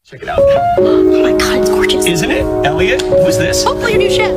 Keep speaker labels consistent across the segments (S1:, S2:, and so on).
S1: Check it out. Oh my God, it's gorgeous. Isn't it? Elliot, who's this? Hopefully your new chef.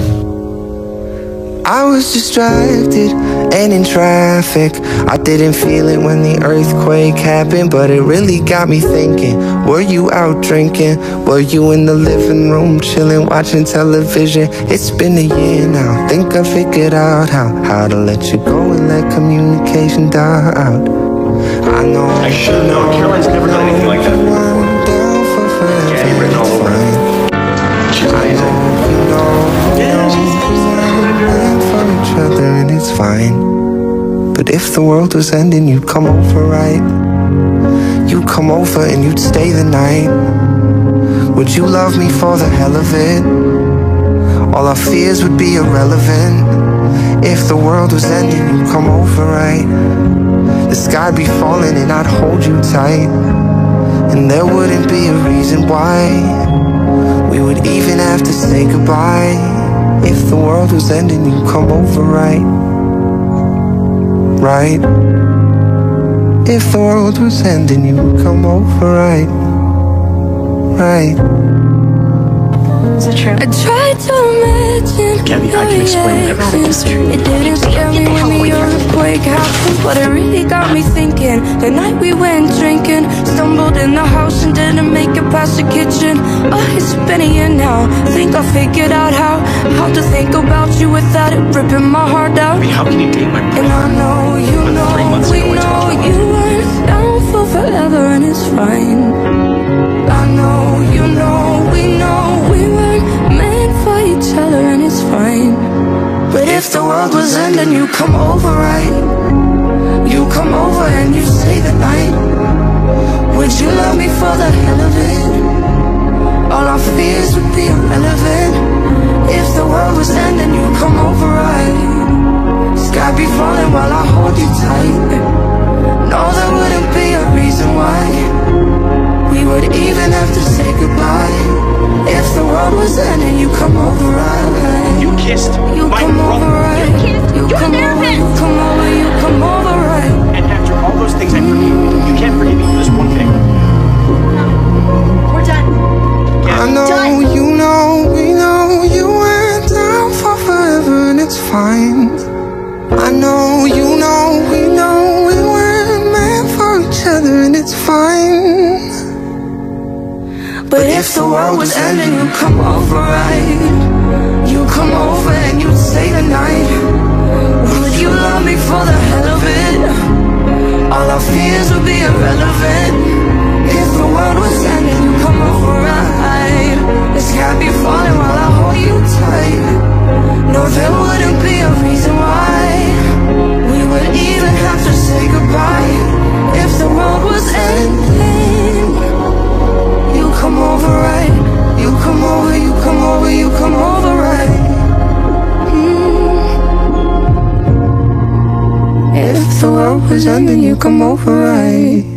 S2: I was distracted and in traffic. I didn't feel it when the earthquake happened, but it really got me thinking. Were you out drinking? Were you in the living room chilling, watching television? It's been a year now. Think I figured out how to let you go and let communication die out. I know
S1: I should have known. Caroline's never done anything like that before. Gabi written all over it. She's amazing. Yeah, she's
S2: for each other and it's fine. But if the world was ending, you'd come over, right? You'd come over and you'd stay the night. Would you love me for the hell of it? All our fears would be irrelevant. If the world was ending, you'd come over, right? The sky'd be falling and I'd hold you tight, and there wouldn't be a reason why we would even have to say goodbye. If the world was ending, you'd come over, right? Right? If the world was ending, you would come over, right? Right?
S3: Is it true? I tried to imagine.
S1: Gabi, I can explain everything.
S3: It didn't scare me when the earthquake happened, but it really got me thinking. The night we went drinking, stumbled in the house and didn't make it past the kitchen. Oh, it's been a year now. Think I figured out how to think about you without it ripping my heart out.
S1: I mean, how can you date my brother?
S3: And I know, you know, we know you weren't down for forever, and it's fine. I know, you know, we know we weren't meant for each other, and it's fine. But if the world was ending, you come over, right? You come over and you stay the night. Would you love me for the hell of it? All our fears would be irrelevant. If the world was ending, you come over, right? Sky be falling while I hold you tight. No, there wouldn't be a reason why we would even have to say goodbye. If the world was ending, you come over, right?
S1: You kissed
S3: You
S1: my
S3: come
S1: brother.
S3: over, right? You come over, you come over, you come over, right?
S1: And after all those things I forgave you, you can't forgive me for this one thing.
S4: We're done.
S2: I know, you know, we know you went down for forever and it's fine. I know, you know, we know we weren't meant for each other and it's fine. But if the world was ending, you come over, right? You come over and you'd stay the night. Would you love me for the hell of it? All our fears would be irrelevant. If the world was ending, you come over, right? The sky be falling while I hold you tight. No, there wouldn't be a reason why we would even have to say goodbye. If the world was ending, you come over, right? You come over, you come over, you come over, right? If the world was ending, you come over, right?